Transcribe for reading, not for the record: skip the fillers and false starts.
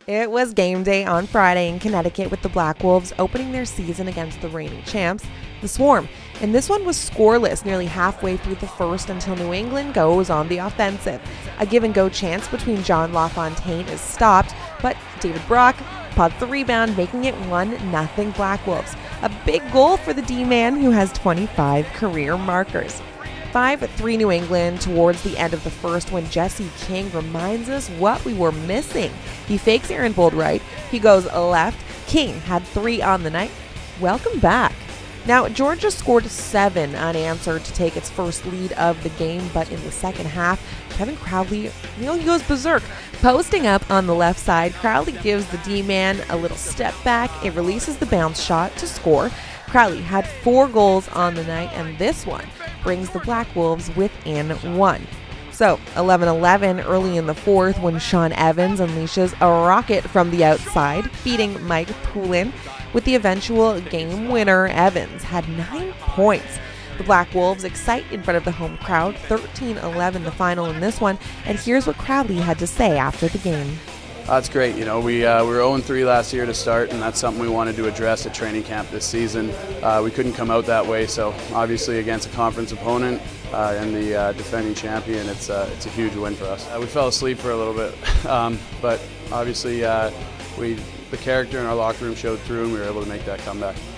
It was game day on Friday in Connecticut with the Black Wolves opening their season against the reigning champs, the Swarm. And this one was scoreless nearly halfway through the first until New England goes on the offensive. A give-and-go chance between John LaFontaine is stopped, but David Brock pots the rebound, making it 1-0 Black Wolves. A big goal for the D-man, who has 25 career markers. 5-3 New England towards the end of the first when Jesse King reminds us what we were missing. He fakes Aaron Boldwright. He goes left. King had 3 on the night. Welcome back. Now, Georgia scored 7 unanswered to take its first lead of the game, but in the second half, Kevin Crowley, he goes berserk. Posting up on the left side, Crowley gives the D-man a little step back. It releases the bounce shot to score. Crowley had 4 goals on the night, and this one brings the Black Wolves within 1. So, 11-11 early in the fourth when Sean Evans unleashes a rocket from the outside, beating Mike Poulin. With the eventual game winner, Evans had 9 points. The Black Wolves excite in front of the home crowd, 13-11 the final in this one, and here's what Crowley had to say after the game. That's great. You know, we were 0-3 last year to start, and that's something we wanted to address at training camp this season. We couldn't come out that way, so obviously against a conference opponent and the defending champion, it's a huge win for us. We fell asleep for a little bit, but obviously the character in our locker room showed through, and we were able to make that comeback.